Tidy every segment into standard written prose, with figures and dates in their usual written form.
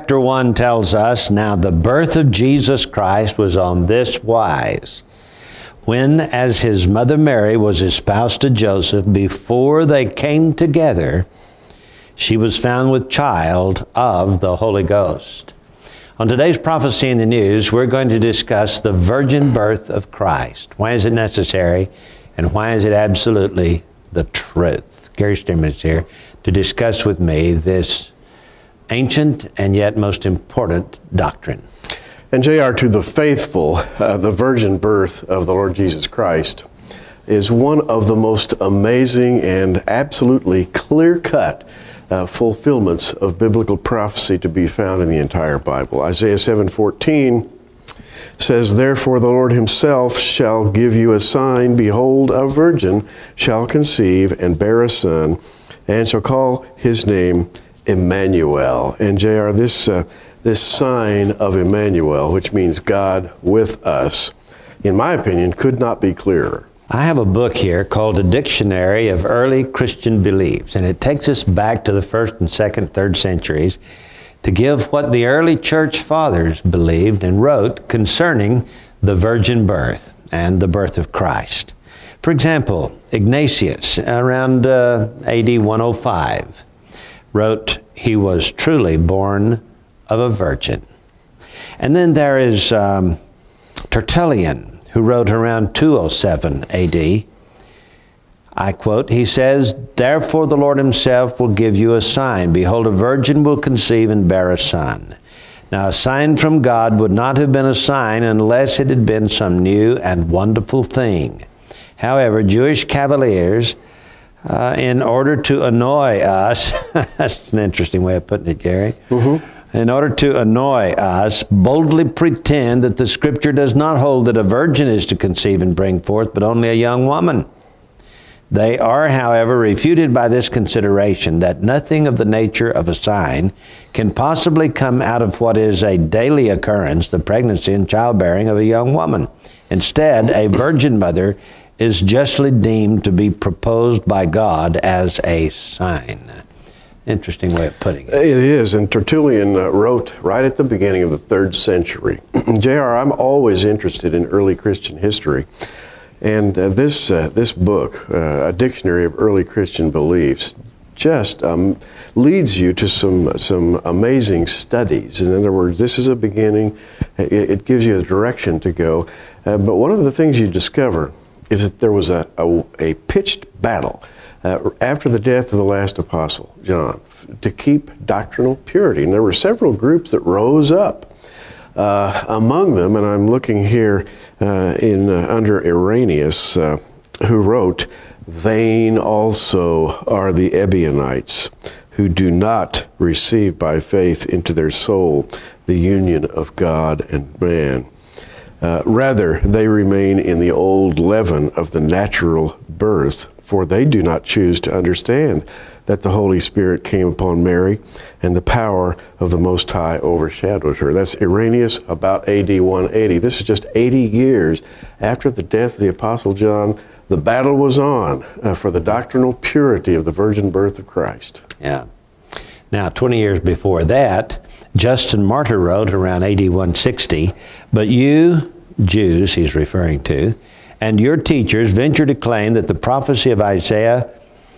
chapter 1 tells us, now the birth of Jesus Christ was on this wise. When, as his mother Mary was espoused to Joseph, before they came together, she was found with child of the Holy Ghost. On today's Prophecy in the News, we're going to discuss the virgin birth of Christ. Why is it necessary, and why is it absolutely the truth? Gary Stearman is here to discuss with me this ancient and yet most important doctrine. And JR, to the faithful, the virgin birth of the Lord Jesus Christ is one of the most amazing and absolutely clear-cut fulfillments of biblical prophecy to be found in the entire Bible. Isaiah 7:14 says, "Therefore the Lord himself shall give you a sign. Behold, a virgin shall conceive and bear a son, and shall call his name Emmanuel." And JR, this sign of Emmanuel, which means God with us, in my opinion, could not be clearer. I have a book here called A Dictionary of Early Christian Beliefs, and it takes us back to the 1st and 2nd, 3rd centuries to give what the early church fathers believed and wrote concerning the virgin birth and the birth of Christ. For example, Ignatius, around AD 105, wrote, "He was truly born of a virgin." And then there is Tertullian, who wrote around 207 AD. I quote, he says, "Therefore the Lord himself will give you a sign. Behold, a virgin will conceive and bear a son." Now, a sign from God would not have been a sign unless it had been some new and wonderful thing. However, Jewish cavaliers, in order to annoy us, that's an interesting way of putting it, Gary, in order to annoy us, boldly pretend that the Scripture does not hold that a virgin is to conceive and bring forth, but only a young woman. They are, however, refuted by this consideration, that nothing of the nature of a sign can possibly come out of what is a daily occurrence, the pregnancy and childbearing of a young woman. Instead, a virgin mother is justly deemed to be proposed by God as a sign. Interesting way of putting it. It is, and Tertullian wrote right at the beginning of the 3rd century. JR, I'm always interested in early Christian history, and this book, A Dictionary of Early Christian Beliefs, just leads you to some amazing studies. In other words, this is a beginning. It gives you a direction to go. But one of the things you discover is that there was a pitched battle after the death of the last apostle, John, to keep doctrinal purity. And there were several groups that rose up. Among them, and I'm looking here under Irenaeus, who wrote, "Vain also are the Ebionites, who do not receive by faith into their soul the union of God and man. Rather, they remain in the old leaven of the natural birth, for they do not choose to understand that the Holy Spirit came upon Mary, and the power of the Most High overshadowed her." That's Irenaeus, about AD 180. This is just 80 years after the death of the Apostle John. The battle was on for the doctrinal purity of the virgin birth of Christ. Yeah. Now, 20 years before that, Justin Martyr wrote around AD 160, "But you, Jews," he's referring to, "and your teachers venture to claim that the prophecy of Isaiah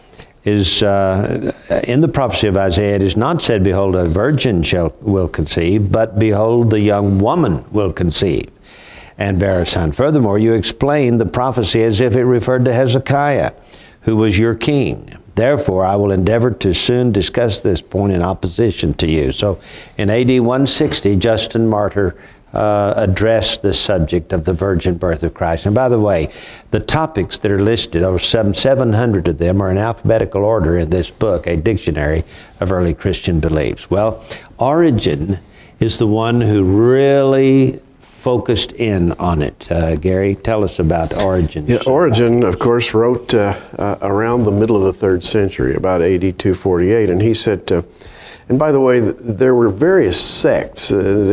is, in the prophecy of Isaiah, it is not said, behold, a virgin will conceive, but behold, the young woman will conceive and bear a son. Furthermore, you explain the prophecy as if it referred to Hezekiah, who was your king. Therefore, I will endeavor to soon discuss this point in opposition to you." So in AD 160, Justin Martyr addressed the subject of the virgin birth of Christ. And by the way, the topics that are listed, over 700 of them, are in alphabetical order in this book, A Dictionary of Early Christian Beliefs. Well, Origen is the one who really focused in on it. Gary, tell us about Origen. Yeah, Origen, of course, wrote around the middle of the 3rd century, about AD 248, and he said, and by the way, there were various sects,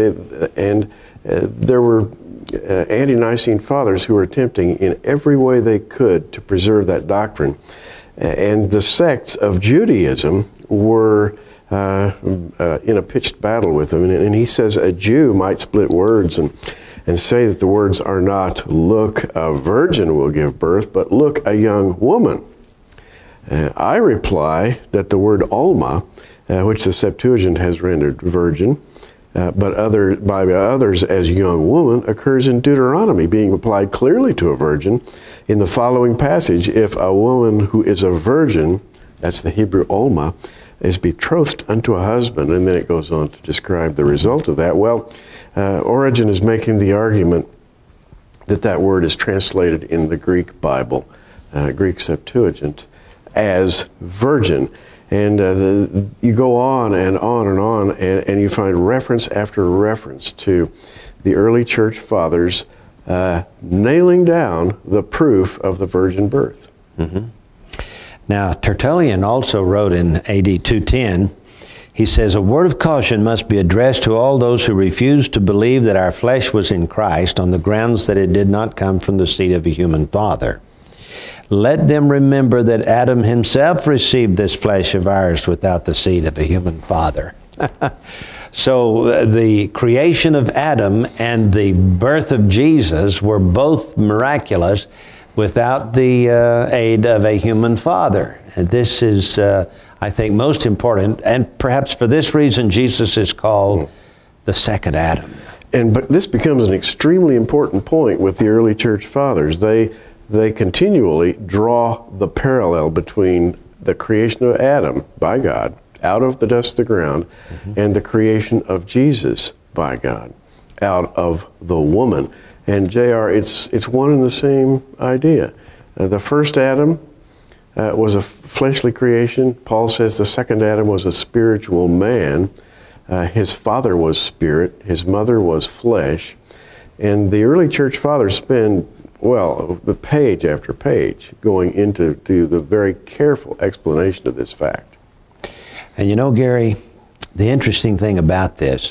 and there were ante-Nicene fathers who were attempting in every way they could to preserve that doctrine. And the sects of Judaism were in a pitched battle with him. And he says a Jew might split words and say that the words are not, look, a virgin will give birth, but look, a young woman. I reply that the word alma, which the Septuagint has rendered virgin, but by others as young woman, occurs in Deuteronomy, being applied clearly to a virgin in the following passage: if a woman who is a virgin, that's the Hebrew alma, is betrothed unto a husband, and then it goes on to describe the result of that. Well, Origen is making the argument that that word is translated in the Greek Bible, Greek Septuagint, as virgin. And you go on and on and on, and you find reference after reference to the early church fathers nailing down the proof of the virgin birth. Mm-hmm. Now, Tertullian also wrote in AD 210, he says, a word of caution must be addressed to all those who refuse to believe that our flesh was in Christ on the grounds that it did not come from the seed of a human father. Let them remember that Adam himself received this flesh of ours without the seed of a human father. So the creation of Adam and the birth of Jesus were both miraculous without the aid of a human father. And this is, I think, most important, and perhaps for this reason Jesus is called the second Adam. But this becomes an extremely important point with the early church fathers. They continually draw the parallel between the creation of Adam by God out of the dust of the ground, and the creation of Jesus by God out of the woman. And J.R., it's one and the same idea. The first Adam was a fleshly creation. Paul says the second Adam was a spiritual man. His father was spirit. His mother was flesh. And the early church fathers spend, well, page after page going into the very careful explanation of this fact. And you know, Gary, the interesting thing about this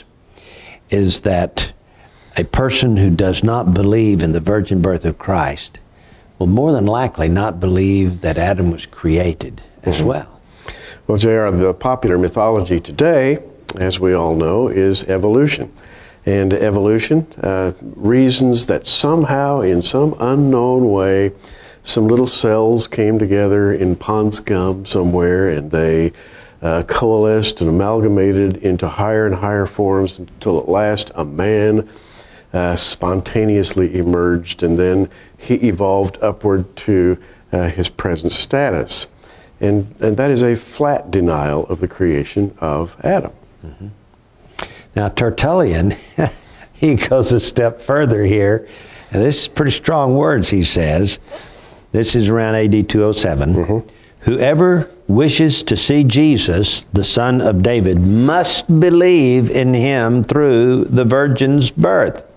is that a person who does not believe in the virgin birth of Christ will more than likely not believe that Adam was created as well. Well, J.R., the popular mythology today, as we all know, is evolution. And evolution reasons that somehow, in some unknown way, some little cells came together in pond scum somewhere, and they coalesced and amalgamated into higher and higher forms until at last a man spontaneously emerged, and then he evolved upward to his present status. And that is a flat denial of the creation of Adam. Mm-hmm. Now, Tertullian, he goes a step further here, and this is pretty strong words, he says. This is around AD 207. Mm-hmm. Whoever wishes to see Jesus, the son of David, must believe in him through the virgin's birth.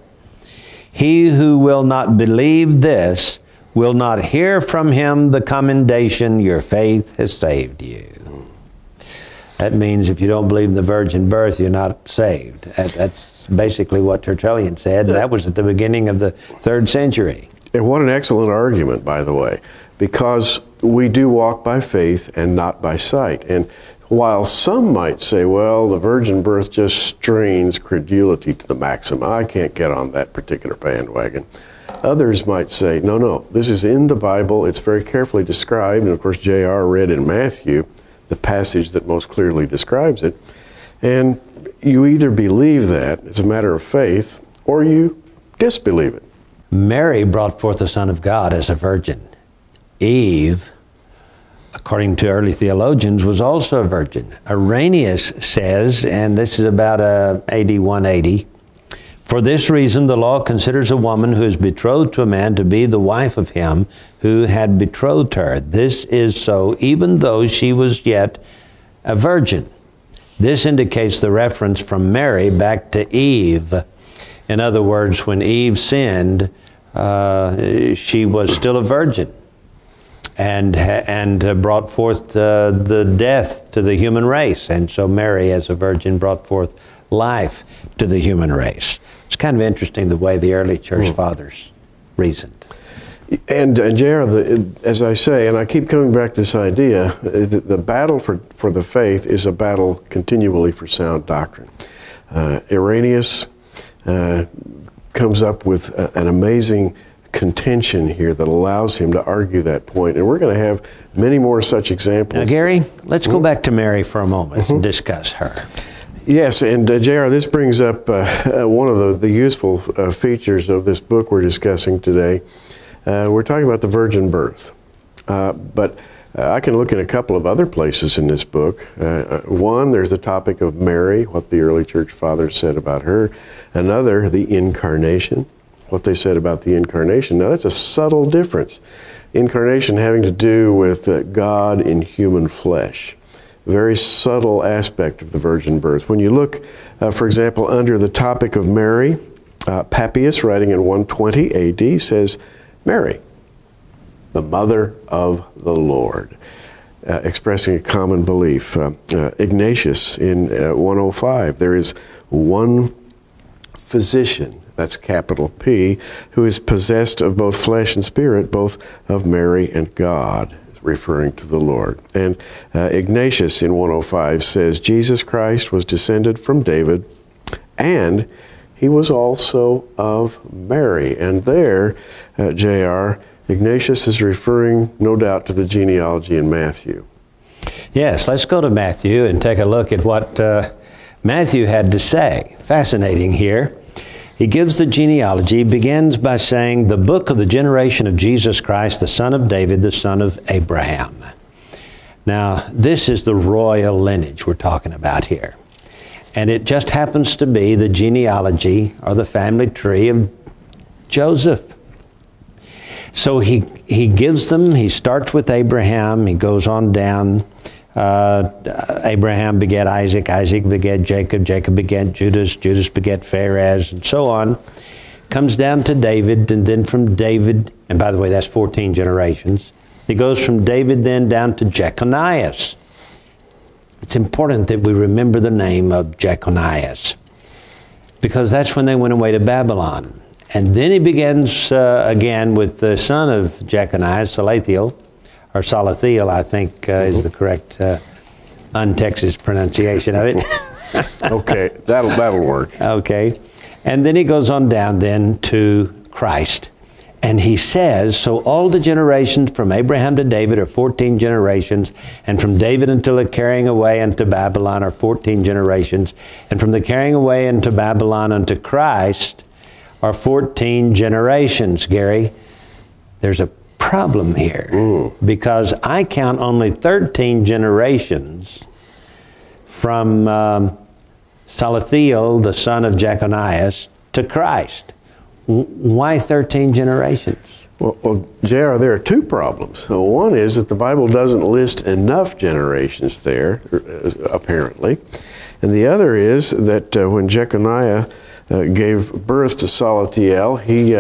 He who will not believe this will not hear from him the commendation, your faith has saved you. That means if you don't believe in the virgin birth, you're not saved. That's basically what Tertullian said. That was at the beginning of the 3rd century. And what an excellent argument, by the way, because we do walk by faith and not by sight. And while some might say, well, the virgin birth just strains credulity to the maximum, I can't get on that particular bandwagon. Others might say, no, this is in the Bible, it's very carefully described, and of course J.R. read in Matthew the passage that most clearly describes it, and you either believe that, it's a matter of faith, or you disbelieve it. Mary brought forth the Son of God as a virgin. Eve, according to early theologians, was also a virgin. Irenaeus says, and this is about AD 180, for this reason the law considers a woman who is betrothed to a man to be the wife of him who had betrothed her. This is so even though she was yet a virgin. This indicates the reference from Mary back to Eve. In other words, when Eve sinned, she was still a virgin and brought forth the death to the human race. And so Mary, as a virgin, brought forth life to the human race. It's kind of interesting the way the early church fathers reasoned. And J.R., as I say, and I keep coming back to this idea, the battle for the faith is a battle continually for sound doctrine. Irenaeus comes up with an amazing contention here that allows him to argue that point, and we're going to have many more such examples. Now, Gary, let's go back to Mary for a moment and discuss her. Yes, and J.R., this brings up one of the useful features of this book we're discussing today. We're talking about the virgin birth, but I can look at a couple of other places in this book. One, there's the topic of Mary, what the early church fathers said about her. Another, the incarnation, what they said about the incarnation. Now, that's a subtle difference. Incarnation having to do with God in human flesh. Very subtle aspect of the virgin birth. When you look, for example, under the topic of Mary, Papias, writing in 120 A.D., says, Mary, the mother of the Lord, expressing a common belief. Ignatius in 105, there is one physician, that's capital P, who is possessed of both flesh and spirit, both of Mary and God, referring to the Lord. And Ignatius in 105 says, Jesus Christ was descended from David, and he was also of Mary. And there, J.R., Ignatius is referring, no doubt, to the genealogy in Matthew. Yes, let's go to Matthew and take a look at what Matthew had to say. Fascinating here. He gives the genealogy, begins by saying, the book of the generation of Jesus Christ, the son of David, the son of Abraham. Now, this is the royal lineage we're talking about here. And it just happens to be the genealogy or the family tree of Joseph. So he gives them, he starts with Abraham, he goes on down. Abraham begat Isaac, Isaac begat Jacob, Jacob begat Judas, Judas begat Phares, and so on. Comes down to David, and then from David, and by the way, that's 14 generations. He goes from David then down to Jeconias. It's important that we remember the name of Jeconias, because that's when they went away to Babylon. And then he begins again with the son of Jeconias, Salathiel, or Salathiel, I think is the correct un-Texas pronunciation of it. Okay, that'll work. Okay. And then he goes on down then to Christ. And he says, so all the generations from Abraham to David are 14 generations, and from David until the carrying away unto Babylon are 14 generations, and from the carrying away into Babylon unto Christ are 14 generations. Gary, there's a problem here, because I count only 13 generations from Salathiel, the son of Jeconias, to Christ. Why 13 generations? Well, J.R., there are two problems. So one is that the Bible doesn't list enough generations there, apparently. And the other is that when Jeconiah gave birth to Salathiel, he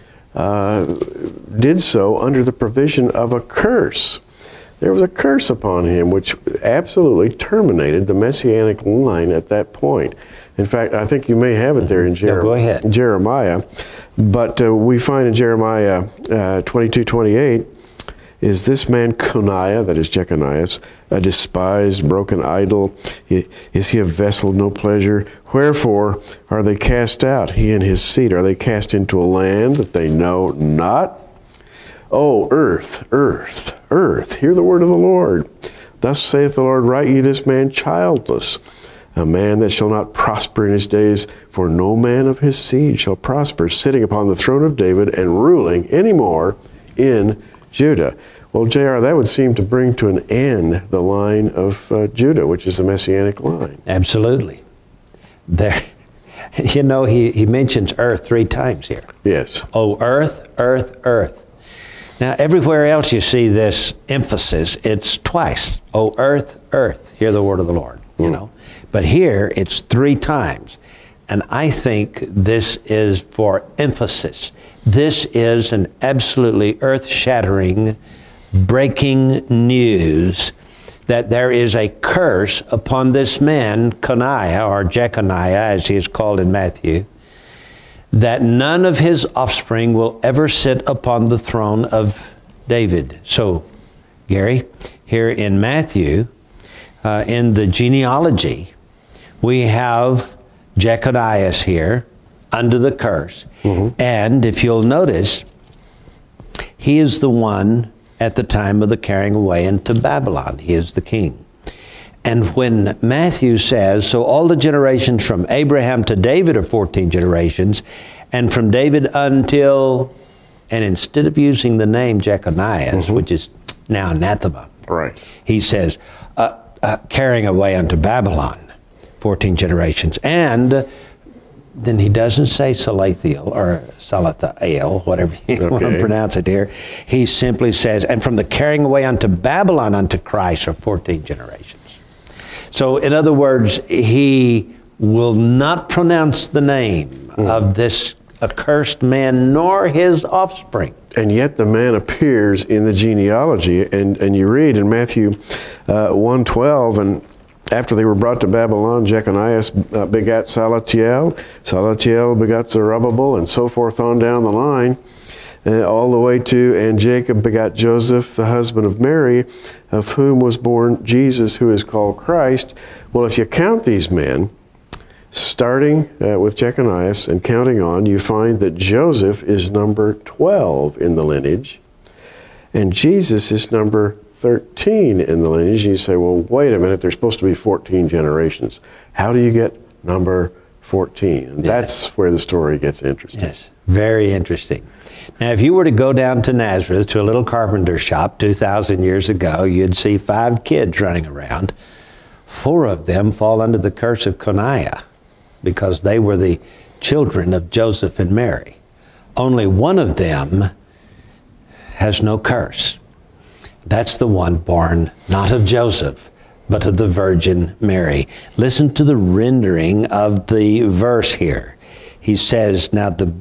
did so under the provision of a curse. There was a curse upon him which absolutely terminated the messianic line at that point. In fact, I think you may have it there in Go ahead. Jeremiah. But we find in Jeremiah 22:28, is this man Coniah, that is Jeconias, a despised, broken idol? Is he a vessel of no pleasure? Wherefore are they cast out, he and his seed? Are they cast into a land that they know not? Oh, earth, earth, earth, hear the word of the Lord. Thus saith the Lord, write ye this man childless, a man that shall not prosper in his days, for no man of his seed shall prosper, sitting upon the throne of David and ruling any more in Judah. Well, J.R., that would seem to bring to an end the line of Judah, which is the Messianic line. Absolutely. There, you know, he mentions earth 3 times here. Yes. Oh, earth, earth, earth. Now, everywhere else you see this emphasis, it's twice. Oh, earth, earth, hear the word of the Lord, you know. But here, it's 3 times. And I think this is for emphasis. This is an absolutely earth-shattering, breaking news that there is a curse upon this man, Coniah, or Jeconiah, as he is called in Matthew, that none of his offspring will ever sit upon the throne of David. So, Gary, here in Matthew, in the genealogy, we have Jeconias here under the curse. And if you'll notice, he is the one at the time of the carrying away into Babylon. He is the king. And when Matthew says, so all the generations from Abraham to David are 14 generations, and from David until, and instead of using the name Jeconias, which is now anathema, Right. he says, carrying away unto Babylon, 14 generations. And then he doesn't say Salathiel or Salathiel, whatever you want to pronounce it here. He simply says, and from the carrying away unto Babylon unto Christ are 14 generations. So in other words, he will not pronounce the name of this accursed man nor his offspring. And yet the man appears in the genealogy, and you read in Matthew 1:12, and after they were brought to Babylon, Jeconias begat Salathiel, Salathiel begat Zerubbabel, and so forth on down the line, all the way to, and Jacob begat Joseph, the husband of Mary, of whom was born Jesus, who is called Christ. Well, if you count these men, starting with Jeconias and counting on, you find that Joseph is number 12 in the lineage, and Jesus is number 13 in the lineage. And you say, well, wait a minute, there's supposed to be 14 generations. How do you get number 14? And that's where the story gets interesting. Yes, very interesting. Now, if you were to go down to Nazareth to a little carpenter shop 2,000 years ago, you'd see 5 kids running around. 4 of them fall under the curse of Coniah, because they were the children of Joseph and Mary. Only one of them has no curse. That's the one born not of Joseph, but of the Virgin Mary. Listen to the rendering of the verse here. He says, now the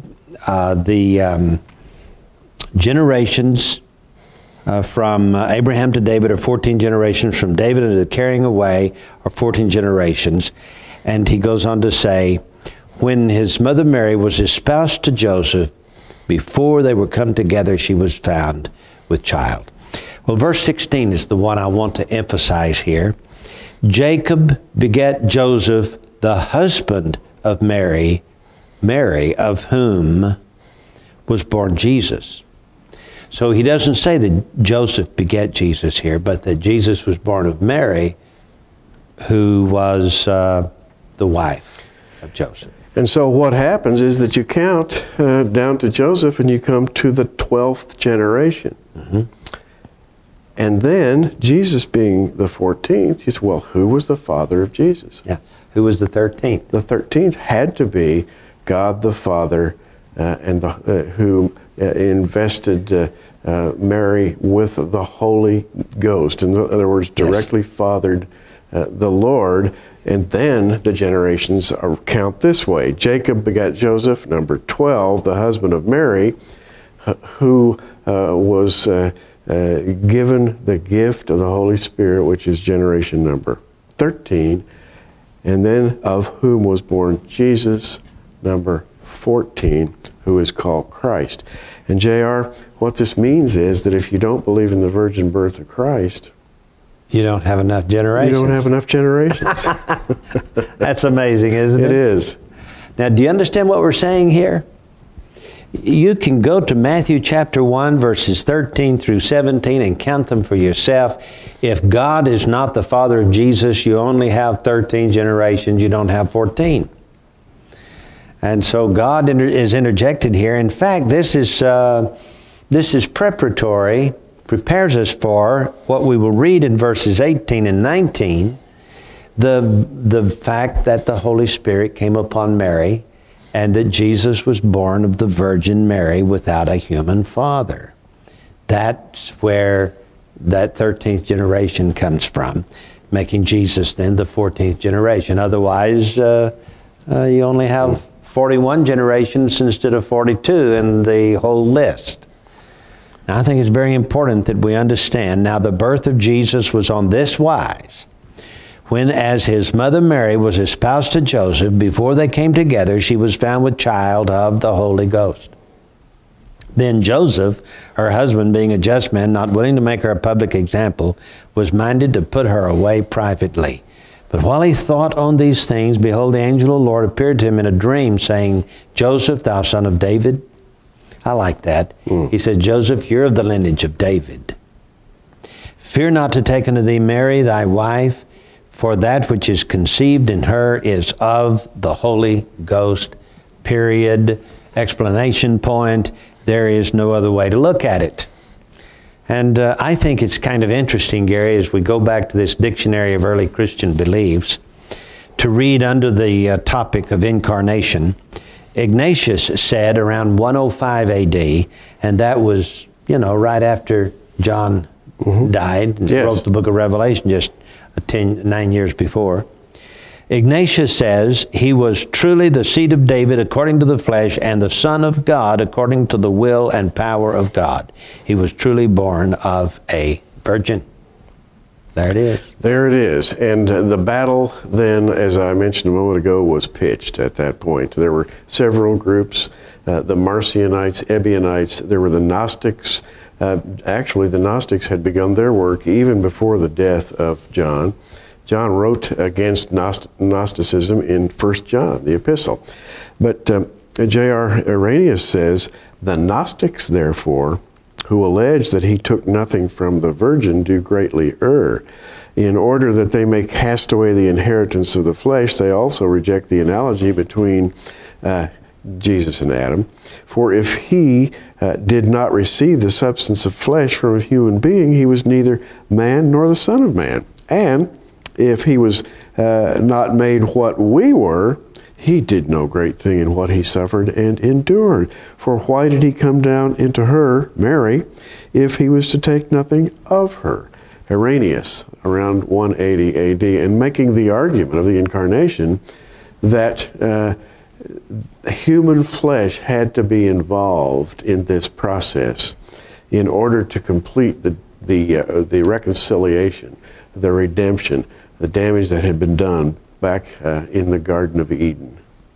generations from Abraham to David are 14 generations, from David to the carrying away are 14 generations. And he goes on to say, when his mother Mary was espoused to Joseph, before they were come together, she was found with child. Well, verse 16 is the one I want to emphasize here. Jacob begat Joseph, the husband of Mary, Mary of whom was born Jesus. So he doesn't say that Joseph begat Jesus here, but that Jesus was born of Mary, who was the wife of Joseph. And so what happens is that you count down to Joseph and you come to the 12th generation. And then Jesus being the 14th, you say, well, who was the father of Jesus? Yeah. Who was the 13th? The 13th had to be God the Father, who invested Mary with the Holy Ghost. In other words, directly fathered the Lord. And then the generations count this way. Jacob begat Joseph, number 12, the husband of Mary, who was given the gift of the Holy Spirit, which is generation number 13, and then of whom was born Jesus, number 14, who is called Christ. And JR, what this means is that if you don't believe in the virgin birth of Christ, you don't have enough generations. You don't have enough generations. That's amazing, isn't it? It is. Now, do you understand what we're saying here? You can go to Matthew chapter 1, verses 13 through 17 and count them for yourself. If God is not the father of Jesus, you only have 13 generations. You don't have 14. And so God is interjected here. In fact, this is preparatory, prepares us for what we will read in verses 18 and 19, the fact that the Holy Spirit came upon Mary and that Jesus was born of the Virgin Mary without a human father. That's where that 13th generation comes from, making Jesus then the 14th generation. Otherwise, you only have 41 generations instead of 42 in the whole list. Now, I think it's very important that we understand, now the birth of Jesus was on this wise. when, as his mother Mary was espoused to Joseph, before they came together, she was found with child of the Holy Ghost. Then Joseph, her husband, being a just man, not willing to make her a public example, was minded to put her away privately. But while he thought on these things, behold, the angel of the Lord appeared to him in a dream, saying, Joseph, thou son of David. I like that. He said, Joseph, you're of the lineage of David. Fear not to take unto thee Mary, thy wife, for that which is conceived in her is of the Holy Ghost. Period. Explanation point. There is no other way to look at it. And I think it's kind of interesting, Gary, as we go back to this Dictionary of Early Christian Beliefs, to read under the topic of incarnation. Ignatius said around 105 AD, and that was, right after John died and wrote the book of Revelation just 9 years before. Ignatius says he was truly the seed of David according to the flesh and the Son of God according to the will and power of God. He was truly born of a virgin. There it is. There it is. And the battle then, as I mentioned a moment ago, was pitched at that point. There were several groups, the Marcionites, Ebionites, there were the Gnostics. Actually, the Gnostics had begun their work even before the death of John. John wrote against Gnosticism in 1 John, the epistle. But J.R. Irenaeus says, the Gnostics, therefore, who allege that he took nothing from the virgin, do greatly err. In order that they may cast away the inheritance of the flesh, they also reject the analogy between Jesus and Adam. For if he did not receive the substance of flesh from a human being, he was neither man nor the Son of Man. And if he was not made what we were, he did no great thing in what he suffered and endured. For why did he come down into her, Mary, if he was to take nothing of her? Irenaeus, around 180 AD, and making the argument of the incarnation that human flesh had to be involved in this process in order to complete the reconciliation, the redemption, the damage that had been done back in the Garden of Eden.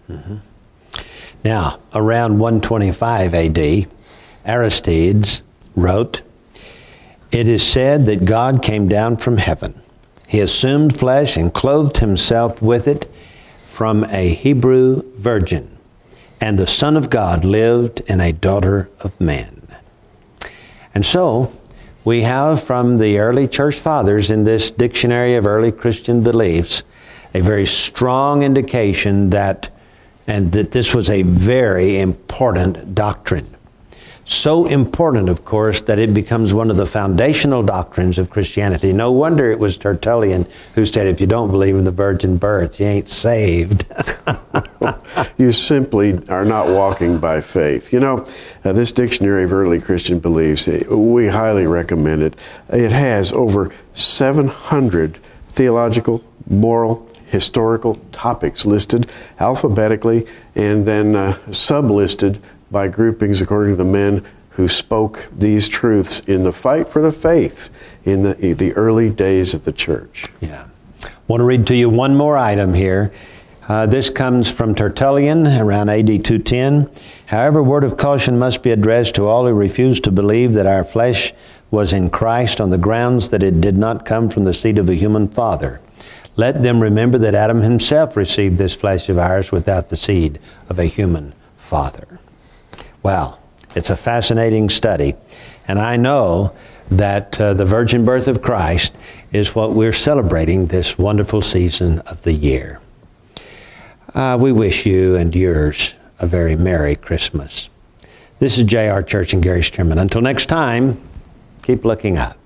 Now, around 125 AD, Aristides wrote, it is said that God came down from heaven. He assumed flesh and clothed himself with it from a Hebrew virgin. And the Son of God lived in a daughter of man. And so, we have from the early church fathers in this Dictionary of Early Christian Beliefs a very strong indication that this was a very important doctrine. So important, of course, that it becomes one of the foundational doctrines of Christianity. No wonder it was Tertullian who said, if you don't believe in the virgin birth, you ain't saved. You simply are not walking by faith. This Dictionary of Early Christian Beliefs, we highly recommend it. It has over 700 theological, moral, historical topics listed alphabetically and then sub-listed by groupings according to the men who spoke these truths in the fight for the faith in the early days of the church. Yeah. I want to read to you one more item here. This comes from Tertullian around AD 210. However, a word of caution must be addressed to all who refuse to believe that our flesh was in Christ on the grounds that it did not come from the seed of a human father. Let them remember that Adam himself received this flesh of ours without the seed of a human father. Well, it's a fascinating study, and I know that the virgin birth of Christ is what we're celebrating this wonderful season of the year. We wish you and yours a very Merry Christmas. This is J.R. Church and Gary Stearman. Until next time, keep looking up.